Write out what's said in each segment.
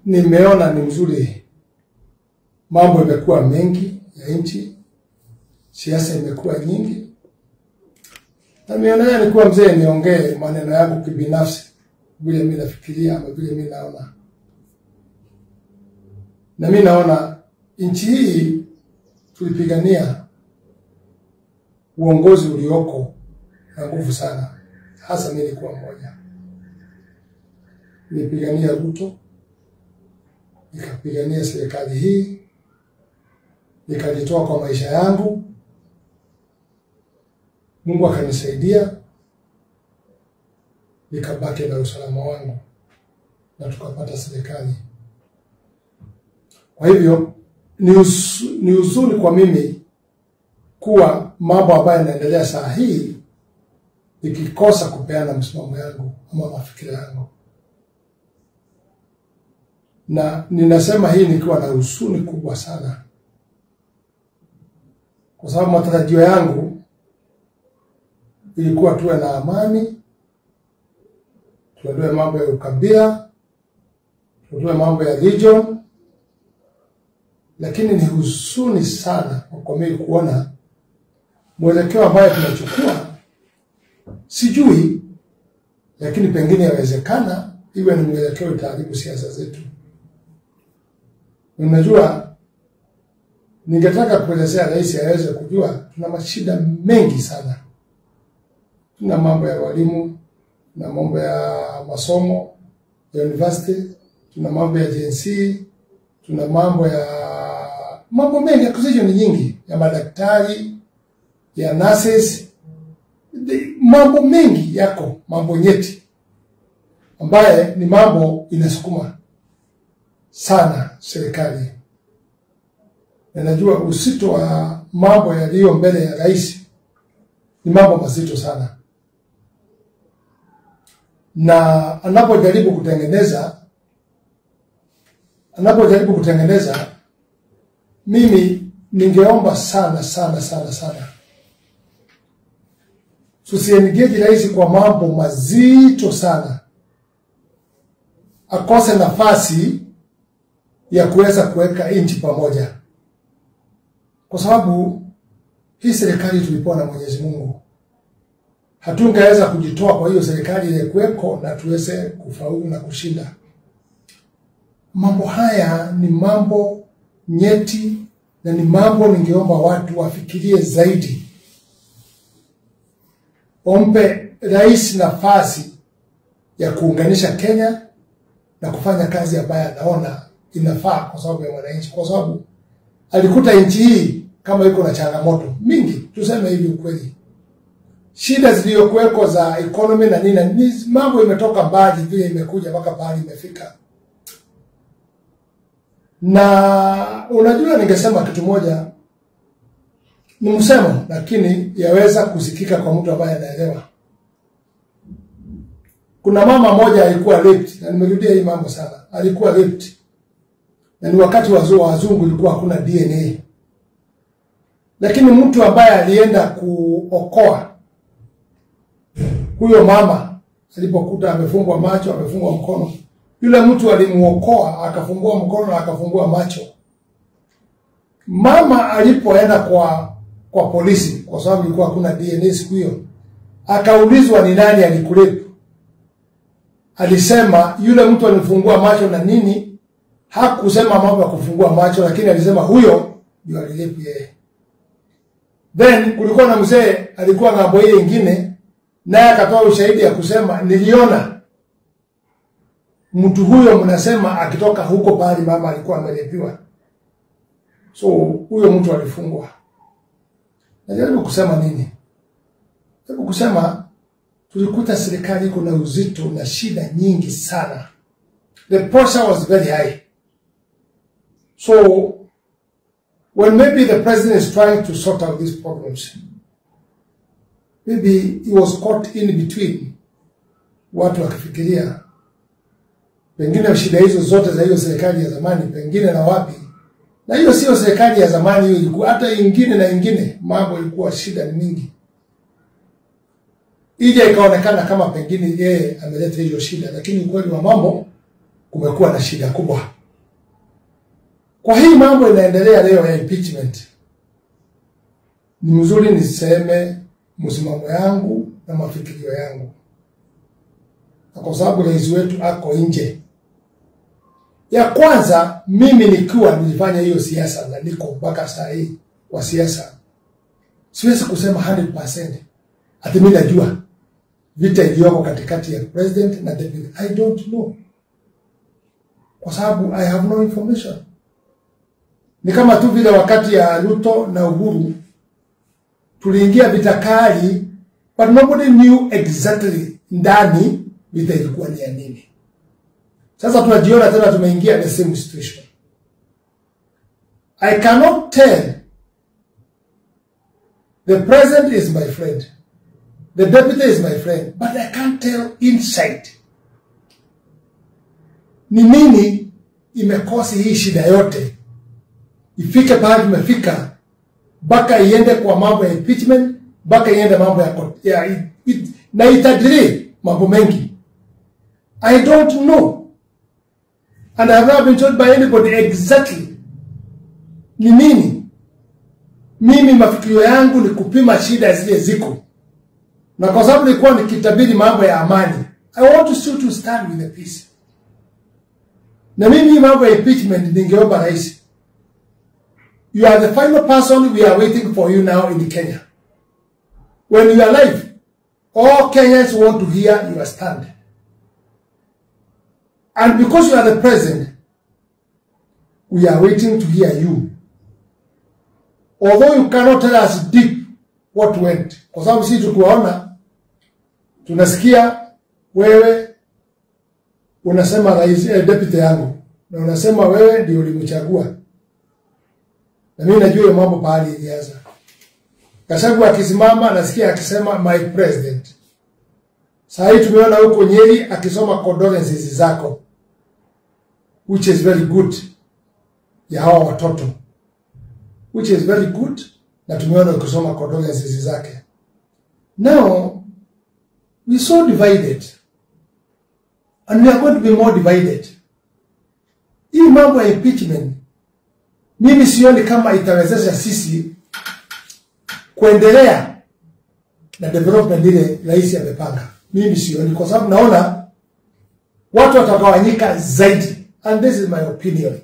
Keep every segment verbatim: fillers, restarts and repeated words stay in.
nimeona ni mzuri. Mambo imekuwa mengi ya nchi, siasa imekuwa nyingi. Na nimeona nilikuwa mzee niongee maneno yangu kibinafsi, vile mimi nafikiria ama vile mimi naona. Na mimi naona nchi hii tulipigania uongozi ulioko na nguvu sana. Hasa mimi nilikuwa mmoja. Nilipigania Ruto, nikapigania serikali hii, nikajitoa kwa maisha yangu. Mungu akanisaidia, nikabaki na usalama wangu na tukapata serikali. Kwa hivyo ni, us, ni uzuri kwa mimi kuwa mambo ambayo yanaendelea saa hii ikikosa kupeana msimamo yangu ama mafikira yangu. Na ninasema hii nikiwa na huzuni kubwa sana. Kwa sababu matarajio yangu ilikuwa tuwe na amani, tuondoe mambo ya ukabila, tuondoe mambo ya religion. Lakini ni huzuni sana kwa mimi kuona mwelekeo ambao tunachukua. Sijui, lakini pengine yawezekana iwe ni mwelekeo utaharibu siasa zetu. Unajua, ningetaka kuelezea rais aweze kujua tuna mashida mengi sana. Tuna mambo ya walimu, tuna mambo ya masomo ya university, tuna mambo ya G N C, tuna mambo ya mambo mengi, acquisition nyingi ya madaktari, ya nurses, mambo mengi yako, mambo nyeti ambaye ni mambo inasukuma sana serikali. Na najua uzito wa mambo yaliyo mbele ya rais ni mambo mazito sana. Na anapojaribu kutengeneza anapojaribu kutengeneza mimi ningeomba sana sana sana sana tusiengage rais kwa mambo mazito sana, akose nafasi ya kuweza kuweka nchi pamoja. Kwa sababu hii serikali tulipewa na Mwenyezi Mungu. Hatungeweza kujitoa kwa hiyo serikali ile kuweko na tuweze kufaulu na kushinda. Mambo haya ni mambo nyeti na ni mambo ningeomba watu wafikirie zaidi. Ompe rais nafasi ya kuunganisha Kenya na kufanya kazi ambayo anaona inafaa kwa sababu ya wananchi. Kwa sababu alikuta nchi hii kama iko na changamoto mingi, tuseme hivi ukweli. Shida zilizokuweko za economy na nini, mambo imetoka mbali vile imekuja mpaka pale imefika. Na unajua ningesema kitu moja, ni msemo lakini yaweza kusikika kwa mtu ambaye anaelewa. Kuna mama moja alikuwa raped, na nimerudia hii mambo sana. Alikuwa raped. Na ni wakati wa wazungu ilikuwa hakuna D N A. Lakini mtu ambaye alienda kuokoa huyo mama alipokuta amefungwa macho, amefungwa mkono, yule mtu alimuokoa, akafungua mkono na akafungua macho. Mama alipoenda kwa kwa polisi, kwa sababu ilikuwa hakuna D N A siku hiyo, akaulizwa ni nani alikulepu. Alisema yule mtu alifungua macho na nini, hakusema mambo ya kufungua macho, lakini alisema huyo ndio alilepu yeye. Then kulikuwa na mzee alikuwa ng'ambo ile nyingine, naye akatoa ushahidi ya kusema niliona mtu huyo mnasema akitoka huko pale mama alikuwa amelepiwa. So huyo mtu alifungwa. Najaribu kusema nini? Najaribu kusema tulikuta serikali iko na uzito na shida nyingi sana. The pressure was very high. So when maybe the president is trying to sort out these problems, maybe he was caught in between. Watu wakifikiria pengine shida hizo zote za hiyo serikali ya zamani pengine na wapi. Na hiyo sio serikali ya zamani, hiyo ilikuwa hata ingine na ingine, mambo ilikuwa shida ni mingi. Ije ikaonekana kama pengine yeye ameleta hiyo shida, lakini ukweli wa mambo kumekuwa na shida kubwa. Kwa hii mambo inaendelea leo ya impeachment, ni mzuri niseme msimamo yangu na mafikirio yangu. Na kwa sababu rais wetu ako nje. Ya kwanza, mimi nikiwa nilifanya hiyo siasa na niko mpaka saa hii kwa siasa, siwezi kusema one hundred percent ati mimi najua vita iliyoko katikati ya president na deputy. I don't know, kwa sababu I have no information. Ni kama tu vile wakati ya Ruto na Uhuru tuliingia vita kali, but nobody knew exactly ndani vita ilikuwa ni ya nini. Sasa tunajiona tena tumeingia the same situation. I cannot tell the president is my friend, the deputy is my friend, but I can't tell inside ni nini imekosi hii shida yote ifike pale tumefika, baka iende kwa mambo ya impeachment, baka iende mambo ya, ya it, it, na itadiri mambo mengi. I don't know, and I have not been told by anybody exactly ni nini. Mimi mafikirio yangu ni kupima shida zile ziko, na kwa sababu nilikuwa nikitabiri mambo ya amani, I want to still to stand with the peace. Na mimi mambo ya impeachment ningeomba rais, you are the final person we are waiting for you now in Kenya. When you are alive, all Kenyans want to hear your stand. And because you are the president, we are waiting to hear you. Although you cannot tell us deep what went. Kwa sababu sisi tukuwaona, tunasikia wewe unasema rais eh, deputy yangu, na unasema wewe ndio ulimchagua. Na mimi najua mambo pale ilianza. Gachagua akisimama nasikia akisema my president. Sasa hii tumeona huko Nyeri akisoma condolences zako, which is very good, ya hawa watoto, which is very good, na tumeona ukisoma condolences zake. Now we so divided, and we are going to be more divided. Hii mambo ya impeachment, mimi sioni kama itawezesha sisi kuendelea na development ile rais amepanga. Mimi sioni, kwa sababu naona watu watakawanyika zaidi, and this is my opinion.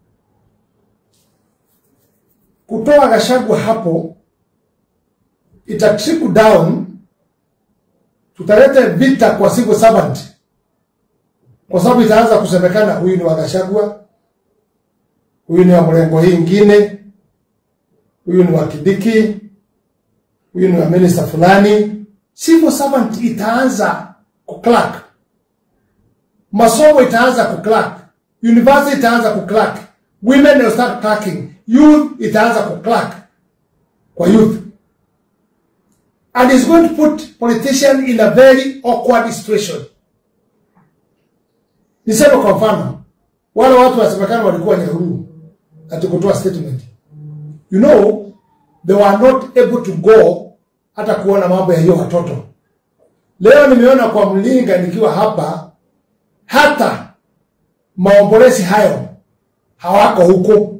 Kutoa Gachagua hapo ita trickle down, tutaleta vita kwa civil servant, kwa sababu itaanza kusemekana huyu ni wa Gachagua, huyu ni wa mrengo hii ingine, huyu ni wa Kidiki, huyu ni wa minister fulani. Civil servant itaanza kuclerk, masomo itaanza kuclerk, university itaanza kuclerk, women will start clerking, youth itaanza kuclerk kwa youth. And it's going to put politicians in a very awkward situation. Nisema kwa mfano, wale watu wasemekana walikuwa Nyahururu ati kutoa statement. You know, they were not able to go hata kuona mambo ya hiyo watoto. Leo nimeona kwa Mlinga nikiwa hapa, hata maombolezi hayo hawako huko.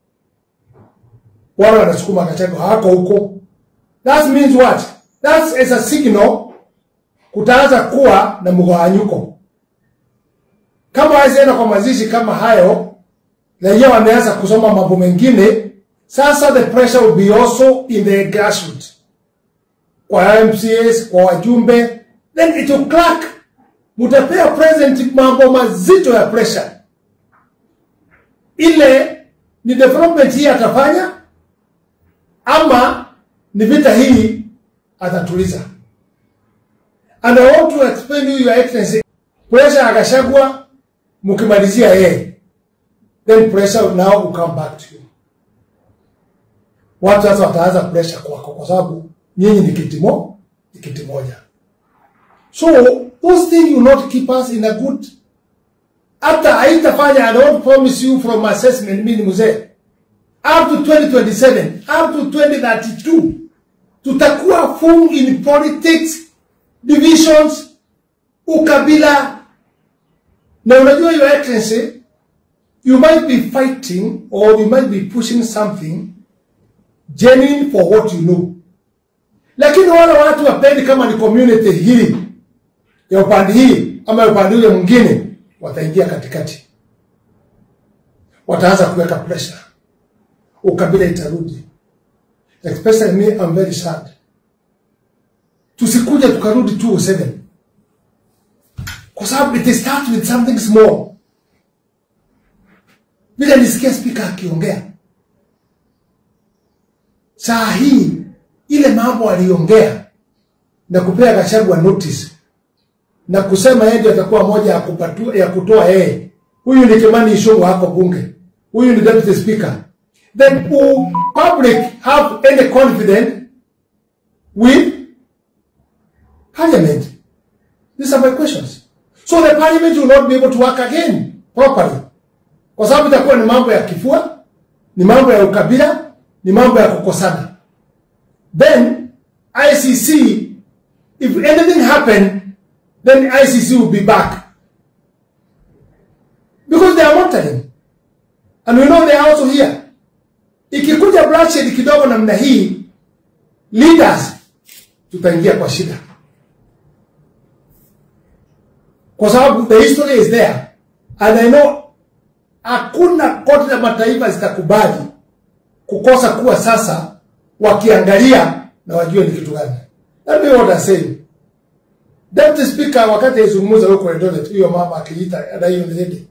Wale wanasukuma Gachagua hawako huko. That means what? That is a signal kutaanza kuwa na mgawanyiko. Kama haizena kwa mazishi kama hayo, na yeye wameanza kusoma mambo mengine, sasa the pressure will be also in the grassroots. Kwa M C S, kwa wajumbe, then it will crack. Mutapea president mambo mazito ya pressure. Ile ni development hii atafanya, ama ni vita hii atatuliza. And I want to explain to you, Your Excellency, pressure ya Gachagua mukimalizia yeye, then pressure now will come back to you. Watu sasa wataanza pressure kwako kwa sababu nyinyi ni kitimo, ni kiti moja. So those things will not keep us in a good. After haitafanya, I don't promise you from assessment mimi mzee, up to twenty twenty-seven, up to twenty thirty-two, tutakuwa full in politics, divisions, ukabila Na unajua your excellency, you might be fighting or you might be pushing something genuine for what you know. Lakini wale watu wapendi kama ni community hii ya upande hii ama ya upande ule mwingine wataingia katikati. Wataanza kuweka pressure. Ukabila itarudi. Especially me, I'm very sad. Tusikuje tukarudi two oh seven. Kwa sababu it starts with something small. Bila nisikia speaker akiongea. Saa hii ile mambo aliongea na kupea Gachagua notice na kusema yeye ndiye atakuwa moja ya kupatua ya kutoa yeye. Huyu ni Kimani Ichung'wah hapo bunge. Huyu ni deputy speaker. Then will public have any confidence with parliament? These are my questions. So the parliament will not be able to work again properly. Kwa sababu itakuwa ni mambo ya kifua, ni mambo ya ukabila, ni mambo ya kukosana. Then I C C, if anything happened, then I C C will be back. Because they are monitoring. And we know they are also here. Ikikuja bloodshed kidogo namna hii, leaders tutaingia kwa shida. Kwa sababu the history is there. And I know hakuna koti la mataifa zitakubali kukosa kuwa sasa wakiangalia na wajue ni kitu gani. Let me what I say. Deputy Speaker wakati yazungumza huko Eldoret, hiyo mama akiita na hiyo ndege.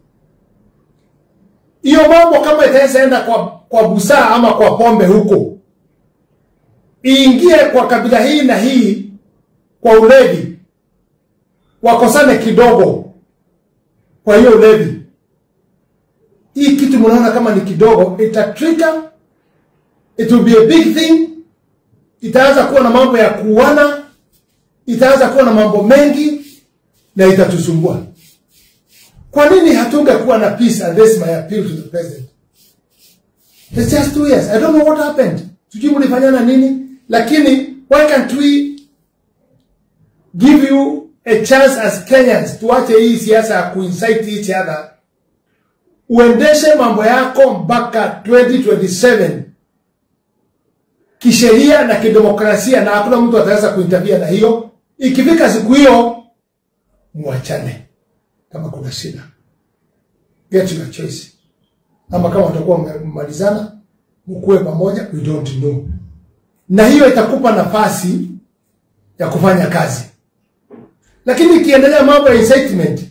Hiyo mambo kama itaweza enda kwa kwa busaa ama kwa pombe huko, iingie kwa kabila hii na hii kwa ulevi, wakosane kidogo kwa hiyo ulevi. Hii kitu mnaona kama ni kidogo, ita trigger, it will be a big thing. Itaanza kuwa na mambo ya kuuana, itaanza kuwa na mambo mengi na itatusumbua. Kwa nini hatungekuwa na peace? And this is my appeal to the president. It's just two years. I don't know what happened. Sijui mlifanyana nini, lakini why can't we give you a chance as Kenyans tuache hii siasa ya kuincite each other, uendeshe mambo yako mpaka twenty twenty-seven kisheria na kidemokrasia, na hakuna mtu ataweza kuintervene na hiyo. Ikifika siku hiyo muachane kama kuna shida. Get your choice. Ama kama utakuwa mmalizana mkue pamoja, we don't know. Na hiyo itakupa nafasi ya kufanya kazi. Lakini ikiendelea mambo ya incitement,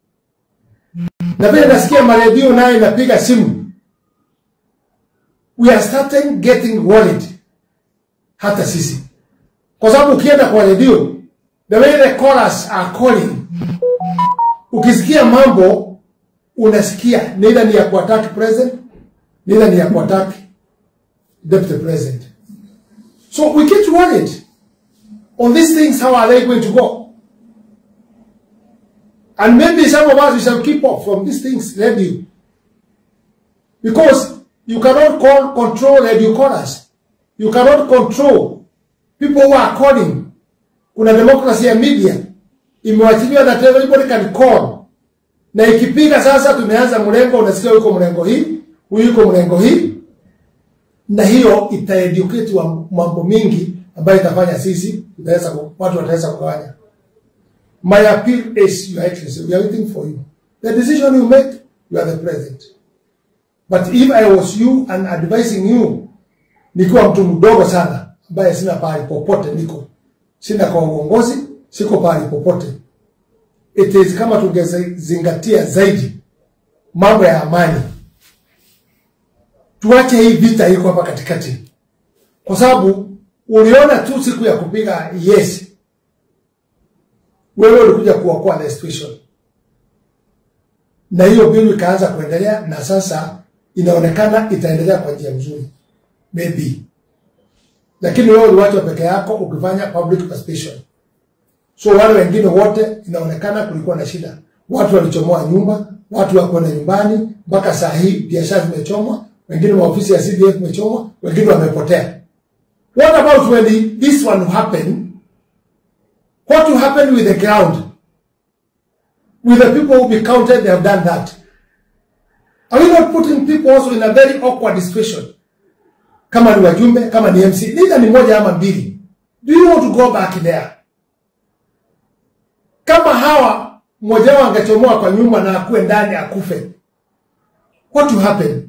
na vile nasikia maredio naye napiga simu, we are starting getting worried. Hata sisi. Kwa sababu ukienda kwa radio, the way the chorus are calling, ukisikia mambo, unasikia neither ni ya kuattack president, neither ni ya kuattack deputy president. So we get worried on these things. How are they going to go? And maybe some of us we shall keep off from these things, radio, because you cannot call, control radio chorus. You cannot control people who are calling. Kuna democracy ya media imewachiliwa that everybody can call. Na ikipiga sasa tumeanza mlengo, unasikia yuko mlengo hii, huyu yuko mlengo hii, na hiyo itaeducate wa mambo mingi ambayo itafanya sisi tutaweza watu wataweza kugawanya. My appeal is, Your Excellency, we are waiting for you. The decision you make, you are the president. But if I was you and advising you, nikiwa mtu mdogo sana ambaye sina pahali popote niko, sina kwa uongozi, siko pahali popote, it is kama tungezingatia zaidi mambo ya amani. Tuache hii vita iko hapa katikati. Kwa sababu uliona tu siku ya kupiga yes, wewe ulikuja kuokoa the situation. Na hiyo bill ikaanza kuendelea, na sasa inaonekana itaendelea kwa njia nzuri. Maybe. Lakini wewe uliwacha peke yako ukifanya public participation. So wale wengine wote inaonekana kulikuwa na shida. Watu walichomoa nyumba, watu wako na nyumbani, mpaka saa hii biashara zimechomwa, wengine maofisi ya C D F imechomwa, wengine wamepotea. What about when the, this one happened? What will happen with the ground? with the people who be counted, they have done that. Are we not putting people also in a very awkward situation? Kama ni wajumbe, kama ni M C, neither ni moja ama mbili. Do you want to go back there? Kama hawa, mmoja wao angechomoa kwa nyumba na akue ndani akufe, what will happen?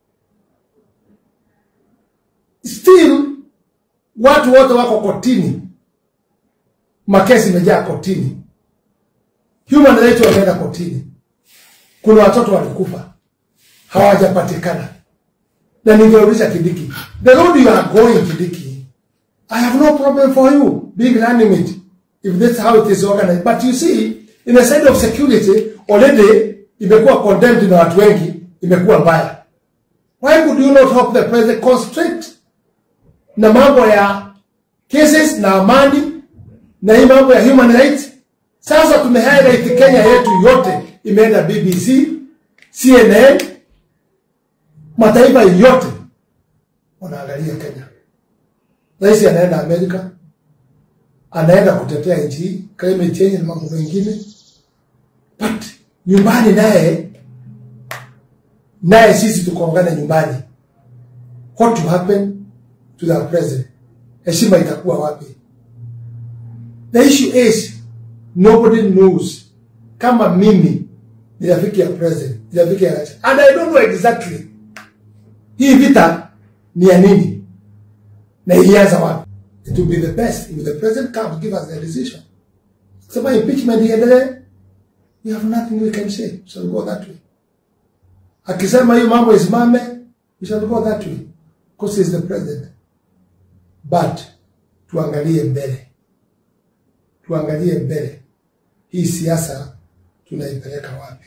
Still, watu wote wako kotini. Makesi imejaa kotini. Human rights wameenda kotini. Kuna watoto walikufa, hawajapatikana. Na ningeuliza Kindiki, the road you are going, Kindiki, I have no problem for you being running it, if that's how it is organized. But you see, in the side of security, already imekuwa condemned na watu wengi, imekuwa mbaya. Why would you not help the president constrict na mambo ya cases na amani na hii mambo ya human rights? Sasa tumehighlight Kenya yetu yote, imeenda B B C, C N N, mataifa yote wanaangalia Kenya. Rais anaenda Amerika, anaenda kutetea nchi, climate change na mambo mengine. But nyumbani naye naye sisi tukoongana nyumbani. What will happen to the president? Heshima itakuwa wapi? The issue is, nobody knows kama mimi ni rafiki ya president, ni rafiki ya rais. And I don't know exactly hii vita ni ya nini na ilianza wapi. It will be the best if the president comes give us the decision. Kama impeachment iendelee, we have nothing we can say. We shall go that way. Akisema hiyo mambo isimame, we shall go that way, because he is the president. But tuangalie mbele, tuangalie mbele, hii siasa tunaipeleka wapi?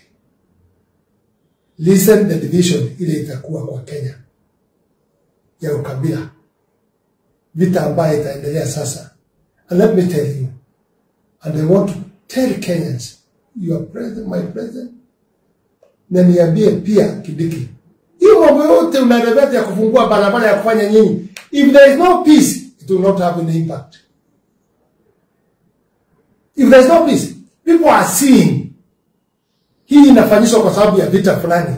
Listen the division ile itakuwa kwa Kenya ya ukabila, vita ambayo itaendelea sasa. And let me tell you, and I want to tell Kenyans, your president, my president, na niambie pia Kindiki, hiyo mambo yote unarebeta ya kufungua barabara ya kufanya nyinyi, if there is no peace, it will not have an impact. If there is no peace, people are seeing hii inafanyishwa kwa sababu ya vita fulani.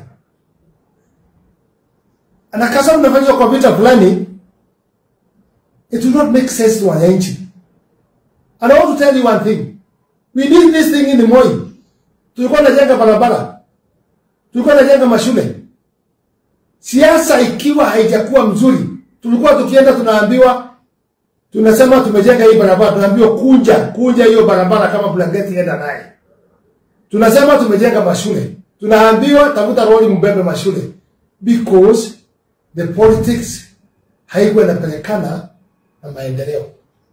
Na kama inafanyishwa kwa vita fulani, it will not make sense to wananchi. And I want to tell you one thing. We need this thing in the Moi. Tulikuwa tunajenga barabara, tulikuwa tunajenga mashule. Siasa ikiwa haijakuwa mzuri, tulikuwa tukienda tunaambiwa, tunasema tumejenga hii barabara, tunaambiwa kunja, kunja hiyo barabara kama blanketi enda naye. Tunasema tumejenga mashule, tunaambiwa tafuta roli mbebe mashule, because the politics haikuwa inapelekana na maendeleo.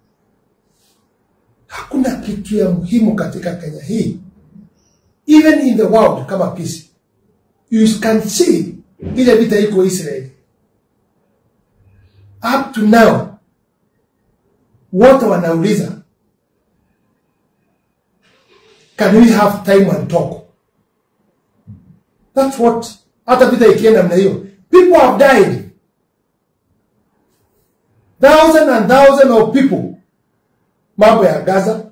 Hakuna kitu ya muhimu katika Kenya hii, even in the world, kama peace. You can see ile vita iko Israel. Up to now, wote wanauliza, can we have time and talk? That's what, hata vita ikienda mna hiyo. People have died. Thousands and thousands of people. Mambo ya Gaza.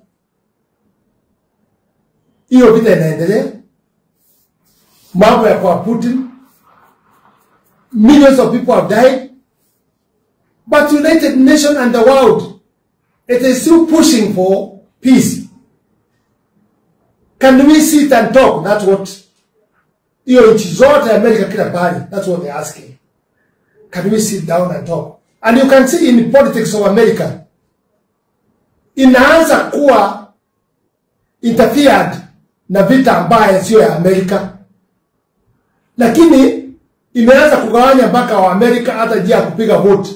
Hiyo vita inaendelea. Mambo ya kwa Putin. Millions of people have died. But United Nations and the world, it is still pushing for peace. Can we sit and talk? That's what hiyo nchi zote America kila pahali, that's what they're asking. Can we sit down and talk? And you can see in politics of America, inaanza kuwa interfered na vita ambaye sio ya Amerika, lakini imeanza kugawanya mpaka wa Amerika hata njia ya kupiga vote.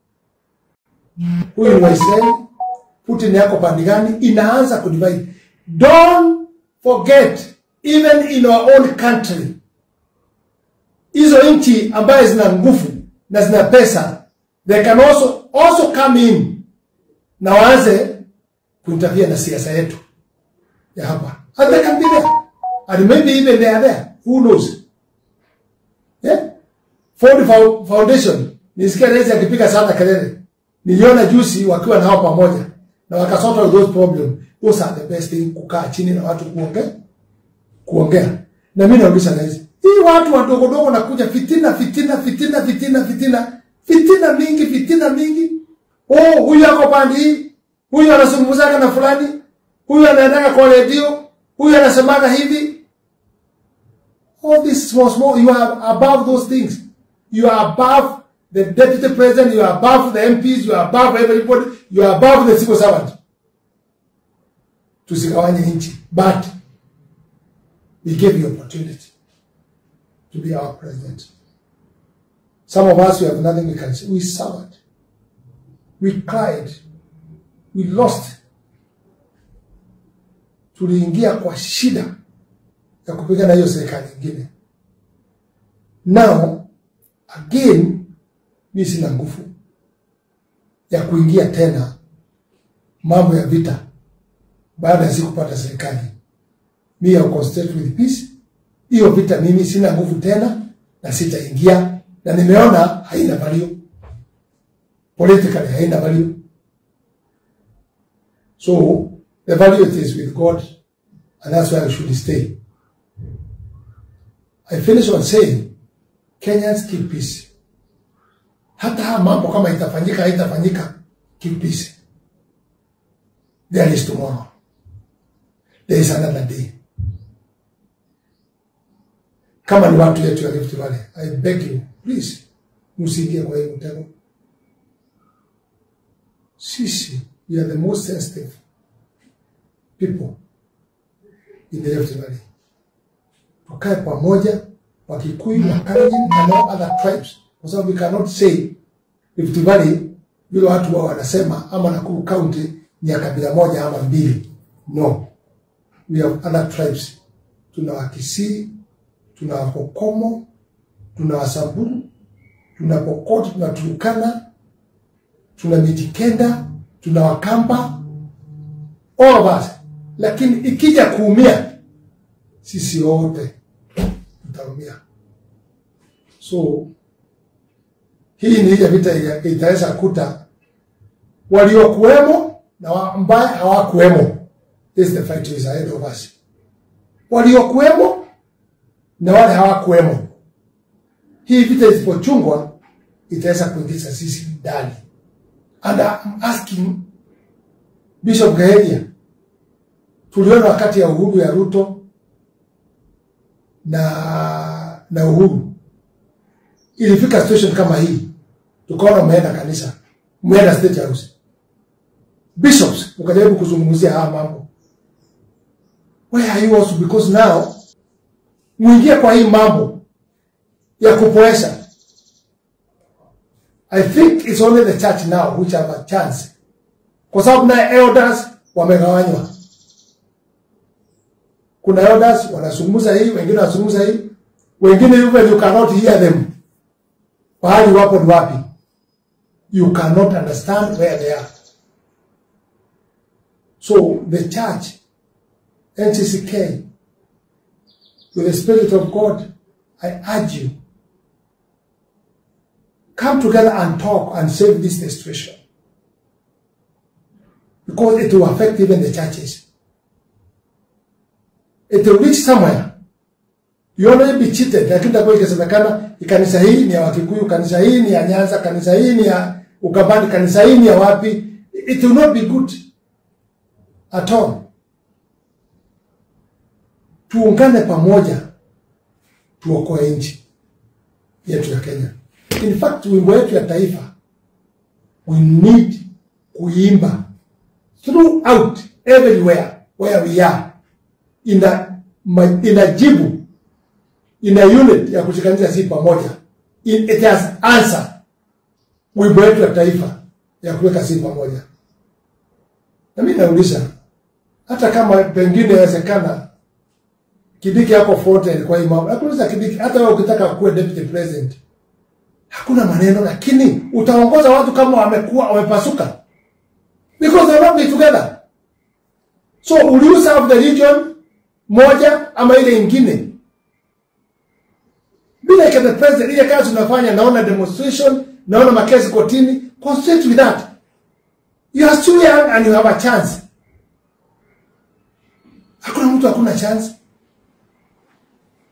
Huyu ni Israel, Putin yako pande gani, inaanza kudivide. Don't forget, even in our own country, hizo nchi ambaye zina nguvu na zina pesa, they can also also come in na waanze kuinterfere na siasa yetu ya hapa. And they can be there, and maybe even they are there, who knows? Yeah? Ford Foundation, nisikia rais akipiga sana kelele, niliona juzi wakiwa na hao pamoja na wakasort those problems. Those are the best thing, kukaa chini na watu kuongea kuongea. Na mimi nauliza na hizi. Hii watu wadogo dogo nakuja fitina fitina fitina fitina fitina fitina mingi fitina mingi. Oh, huyu yako pandi, huyu anazungumza na fulani, huyu anaenda kwa radio, huyu anasemaga hivi. All this small small, you are above those things. You are above the deputy president, you are above the M Ps, you are above everybody, you are above the civil servant. Tusigawanye nchi. But we gave you opportunity to be our president. Some of us, we have nothing we can say. We suffered. We cried. We lost. Tuliingia kwa shida ya kupigana hiyo serikali nyingine. Now, again, mimi sina nguvu ya kuingia tena mambo ya vita baada ya kupata serikali. Mimi ya concentrate with peace. Hiyo vita mimi sina nguvu tena na sitaingia, na nimeona haina value. Politically haina value. So the value is with God, and that's where I should stay. I finish on saying, Kenyans, keep peace. Hata mambo kama itafanyika haitafanyika, keep peace. There is tomorrow. There is another day. Kama ni watu yetu ya Rift Valley, I beg you, please, msiingie kwa hiyo mtego. Sisi, we are the most sensitive people in the Rift Valley. Tukae pamoja, Wakikuyu, Wakalenjin, and all other tribes. Kwa sababu we cannot say Rift Valley vile watu wao wanasema ama Nakuru County ni ya kabila moja ama mbili. No. We have other tribes. Tuna Wakisii, tuna Wapokomo, tuna Wasamburu, tuna Pokot, tuna Turkana, tuna Mijikenda, tuna Wakamba, all of us. Lakini ikija kuumia, sisi wote tutaumia. So hii ni ile vita itaweza kuta waliokuwemo na ambao hawakuwemo. This is the fight is ahead of us. Waliokuwemo na wale hawakuwemo. Hii vita isipochungwa itaweza kuingiza sisi ndani. And I'm asking Bishop Gaheria, tuliona wakati ya Uhuru ya Ruto na na Uhuru, ilifika situation kama hii, tukaona mmeenda kanisa, mmeenda State House, bishops ukajaribu kuzungumzia haya mambo. Where are you also? Because now muingie kwa hii mambo ya kupoesha. I think it's only the church now which have a chance. Kwa sababu na elders wamegawanywa. Kuna elders wanazungumza hii, wengine wanazungumza hii, wengine even you cannot hear them. Pahali wapo ni wapi? You cannot understand where they are. So the church, N C C K, with the Spirit of God, I urge you, come together and talk and save this situation. Because it will affect even the churches. It will reach somewhere. You already be cheated. Lakini tapo ikasemekana kanisa hii ni ya Wakikuyu, kanisa hii ni ya Nyanza, kanisa hii ni ya Ukambani, kanisa hii ni ya wapi. It will not be good at all. Tuungane pamoja tuokoe nchi yetu ya Kenya. In fact, wimbo yetu ya taifa, we need kuimba throughout everywhere where we are, in a in a jibu, in a unit ya kushikanisha si pamoja. It, it has answer. Wimbo yetu ya taifa ya kuweka si pamoja. Na mimi nauliza, hata kama pengine inawezekana Kibiki yako forte kwa hii mambo, nakuuliza Kibiki, hata wewe ukitaka kuwa deputy president, hakuna maneno, lakini utaongoza watu kama wamekuwa wamepasuka, because they won't be together. So will you serve the region moja ama ile ingine? Bila like the president, ile kazi unafanya, naona demonstration, naona makesi kotini, concentrate with that. You are still young and you have a chance. Hakuna mtu hakuna chance.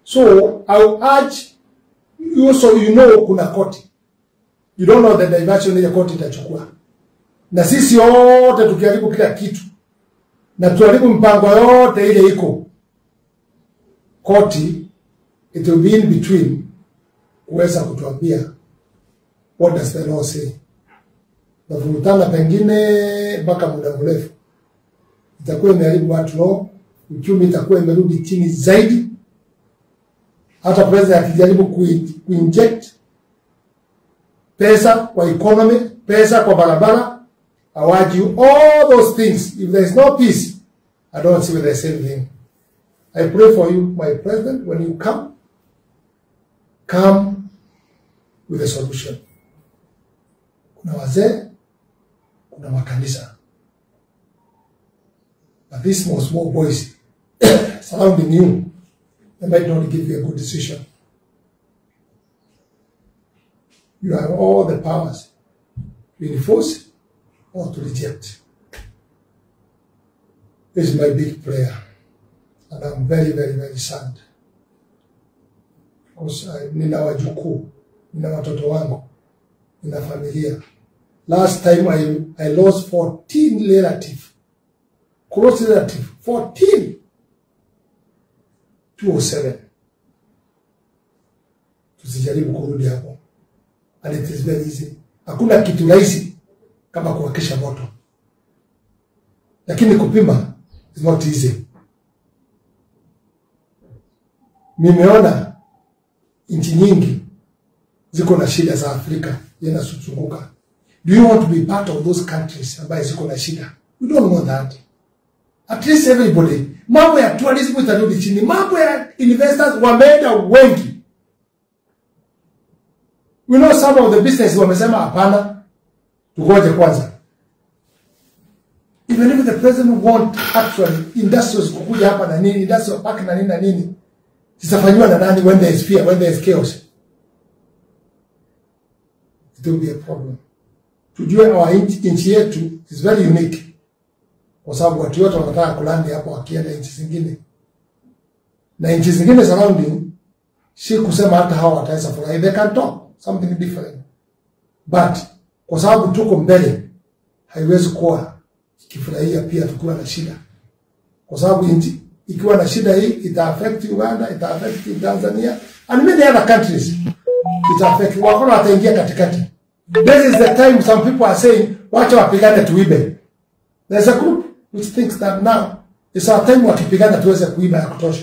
So I'll urge you, so you know kuna koti. You don't know the diversion ile koti itachukua. Na sisi yote tukiharibu kila kitu na tuharibu mpango yote ile iko, koti it will be in between kuweza kutuambia what does the law say. Na vurutana pengine mpaka muda mrefu itakuwa imeharibu watu law, uchumi itakuwa imerudi chini zaidi. Hata president akijaribu kuinject pesa kwa economy, pesa kwa barabara, I urge you all those things. If there is no peace, I don't see the same thing. I pray for you, my president, when you come, come with a solution. Kuna wazee, kuna makanisa. But these small, small boys surrounding you, they might not give you a good decision. You have all the powers to enforce or to reject. This is my big prayer. And I'm very, very, very sad. Because I, nina wajukuu, nina watoto wangu, nina familia. Last time I, I lost fourteen relatives. Close relatives. fourteen. two oh seven. Tusijaribu kurudi hapo. And it is very easy. Hakuna kitu rahisi kama kuwakisha moto. Lakini kupima is not easy. Nimeona nchi nyingi ziko na shida za Afrika yanazunguka. Do you want to be part of those countries ambaye ziko na shida? We don't know that. At least everybody, mambo ya tourism itarudi chini, mambo ya investors wameenda wengi. We know some of the business wamesema hapana, tugoje kwanza. Even if the president want actually industries kukuja hapa na nini, industrial park na nini na nini, zitafanywa na nani when there is fear, when there is chaos? It will be a problem. Tujue our nchi yetu is very unique. Kwa sababu watu wote wanataka kulandi hapo wakienda nchi zingine. Na nchi zingine surrounding, si kusema hata hawa wataweza furahi. They can talk something different. But kwa sababu tuko mbele, haiwezi kuwa kifurahia pia tukiwa na shida. Kwa sababu nchi ikiwa na shida hii, ita affect Uganda, ita affect Tanzania, and many other countries. Ita affect, wakona wataingia katikati. This is the time some people are saying, wacha wapigane tuibe. There's a group which thinks that now is our time wakipigana tuweze kuiba ya kutosha.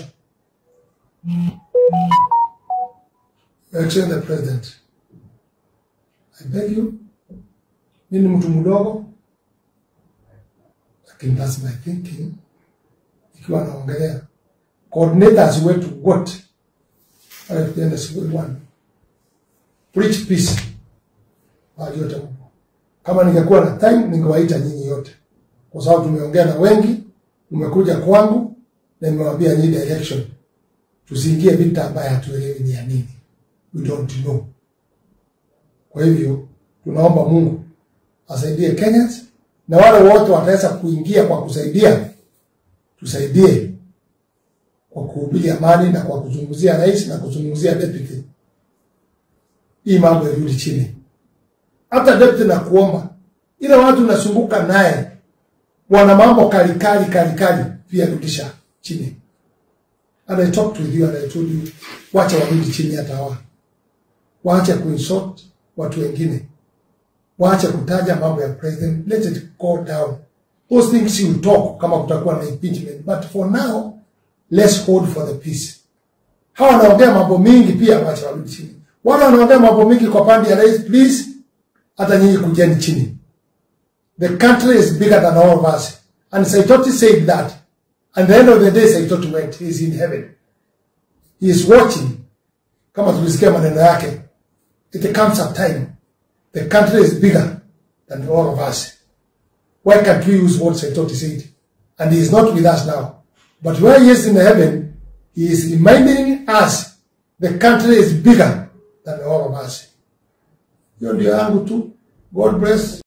Excellent the President, I beg you, mimi mtu mdogo, lakini that's my thinking. Ikiwa naongelea coordinators wetu wote wale tuende siku one, preach peace hadi yote. Kama ningekuwa na time ningewaita nyinyi yote, kwa sababu tumeongea na wengi, umekuja kwangu na nimewaambia nyinyi direction. Tusiingie vita ambayo hatuelewi ni ya nini. We don't know. Kwa hivyo tunaomba Mungu asaidie Kenyans, na wale wote wataweza kuingia kwa kusaidia, tusaidie kwa kuhubiri amani na kwa kuzungumzia rais na kuzungumzia deputy. Hii mambo yarudi chini. Hata deputy na kuomba, ile watu nasunguka naye wana mambo kali kali kali kali pia rudisha chini. And I talked with you and I told you, wacha warudi chini hata hawa. Waache kuinsult watu wengine. Waache kutaja mambo ya president. Let it go down. Those things you talk kama kutakuwa na impeachment. But for now, let's hold for the peace. Hawa wanaongea mambo mingi pia wacha warudi chini. Wale wanaongea mambo mingi kwa pande ya rais, please, hata nyinyi kujeni chini. The country is bigger than all of us. And Saitoti said that. And at the end of the day, Saitoti went. He is in heaven. He is watching. Kama tulisikia maneno yake. It comes a time. The country is bigger than all of us. Why can't we use what Saitoti said? And he is not with us now. But where he is in heaven, he is reminding us the country is bigger than all of us. Hiyo ndio yangu tu. God bless.